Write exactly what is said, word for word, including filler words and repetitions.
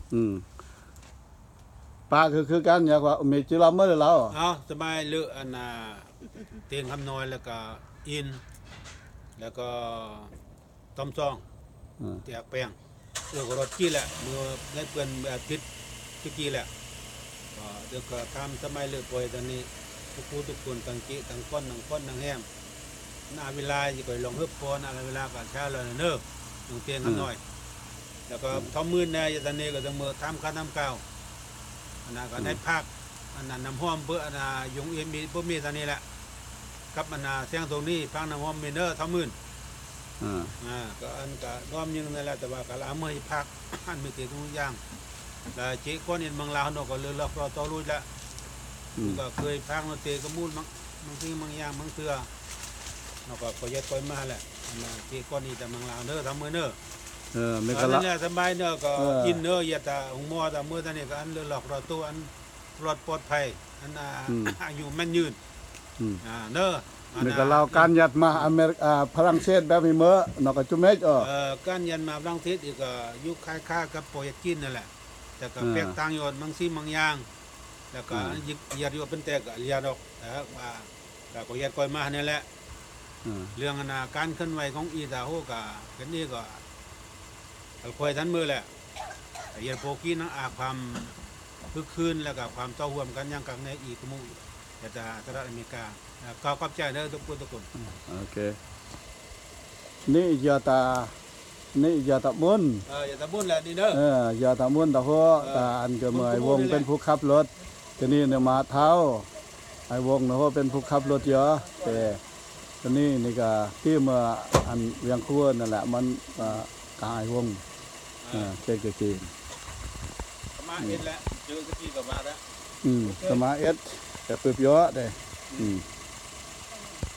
อืมปลาคือคือกันอยากว่ามีจิราเมื่อแล้วเอาสบายเลืออันน่ะเตียงคำน้อยแล้วก็อินแล้วก็ต้มซองเตียกแป้งเออก็รสกี้แหละมือได้เปื่อนแบบพิษทุกี้แหละก็เดี๋ยวก็ทำสมัยเลือป่วยตอนนี้ทุกผู้ทุกคนตั้งกี้ตั้งก้นตั้งก้นตั้งแห้มหน้าเวลาจะไปลงเฮือบพอหน้าเวลาก็เช้าเลยเนอะลงเตียงคำน้อยแล้วก็ท้องมือในตอนนี้ก็ต้องมือทำข้าวน้ำเก่าอันนั้นก็ได้พักอันนั้นน้ำห้อมเพื่ออันนั้นยงเอ็มมีพวกมีตอนนี้แหละกับอันนั้นเสียงตรงนี้ฟังน้ำห้อมมีเนอร์ท้องมืออ่าอ่าก็อันก็น้อมยังนั่นแหละแต่ว่าก็ละเมื่อพักอันไม่เกี่ยวกับอย่างแล้วเจ๊ก้อนเอ็นบางลาวเนาะก็เลยล็อกเราต่อรุ่ยละก็เคยพักเราเตะก็มูดบางบางทีบางอย่างบางเตือเนาะก็ก็ยัดก้อยมาแหละอันนั้นเจ๊ก้อนนี่แต่บางลาวเนอร์ทำมือเนอร์เออไม่ก็ละนั่นแหละสบายเนอะก็กินเนอะอย่าแต่หงมอแต่เมื่อตอนนี้ก็อันเลือหลอกเราตัวอันปลอดปลอดภัยอันอายุแม่นยืนอ่าเนอะนี่ก็เราการยัดมาอเมริกาฝรั่งเศสแบบมีเมื่อนอกจากจุเมจเออการยันมาฝรั่งเศสอีกก็ยุคค่าๆกับโปรยกินนั่นแหละแต่ก็แปลกต่างอยู่บางซีบางอย่างแล้วก็ยึดยัดอยู่เป็นแต่ก็เรียดอกนะครับว่าก็ยัดก้อยมาเนี่ยแหละเรื่องอนาการเคลื่อนไหวของอีตาโฮก็กันนี่ก็คอยทันมือแหละยัดโปกีนั่งอาความคึกคืนแล้วก็ความเต้าห่วมกันยังกังในอีกมุ้งแต่สหรัฐอเมริกาก็ขอบใจเด้อทุกคนทุกคนโอเคนี่ยาตานี่ยาตาบุญเออยาตาบุญแหละนี่เด้อเออยาตาบุญตาหัวตาอันก็เมื่อไอ้วงเป็นผู้ขับรถทีนี้เนี่ยมาเท้าไอ้วงเนาะเป็นผู้ขับรถเยอะแต่ทีนี้นี่ก็ที่เมื่ออันเวียงคู่นั่นแหละมันกายวงอ่าเจ๊กจีนมาเอ็ดแล้วเจอตะกี้ก็มาแล้วอืมสมาเอ็ดแต่เปิดเยอะเด้อืม